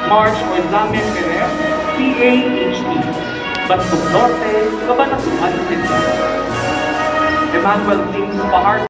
March Ordame Perez, PAHD. Bandung Norte, Cabanatuan City. Emmanuel James Bahar.